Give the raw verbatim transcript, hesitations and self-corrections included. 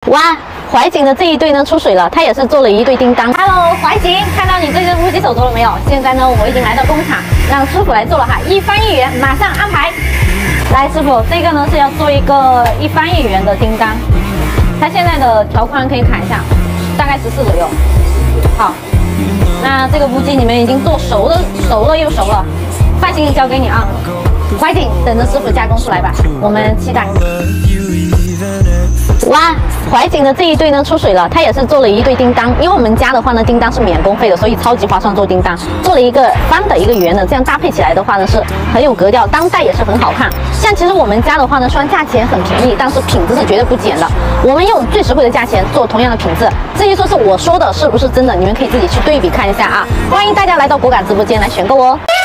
哇，怀瑾的这一对呢出水了，他也是做了一对叮当。Hello， 怀瑾，看到你这个乌鸡手镯了没有？现在呢，我已经来到工厂，让师傅来做了哈，一翻一圆，马上安排。来，师傅，这个呢是要做一个一翻一圆的叮当，它现在的条宽可以看一下，大概十四左右。好，那这个乌鸡你们已经做熟了，熟了又熟了，放心交给你啊。怀瑾，等着师傅加工出来吧，我们期待。哇，怀瑾的这一对呢出水了，他也是做了一对叮当，因为我们家的话呢，叮当是免工费的，所以超级划算做叮当，做了一个方的一个圆的，这样搭配起来的话呢是很有格调，当代也是很好看。像其实我们家的话呢，虽然价钱很便宜，但是品质是绝对不减的，我们用最实惠的价钱做同样的品质。至于说是我说的是不是真的，你们可以自己去对比看一下啊。欢迎大家来到果敢直播间来选购哦。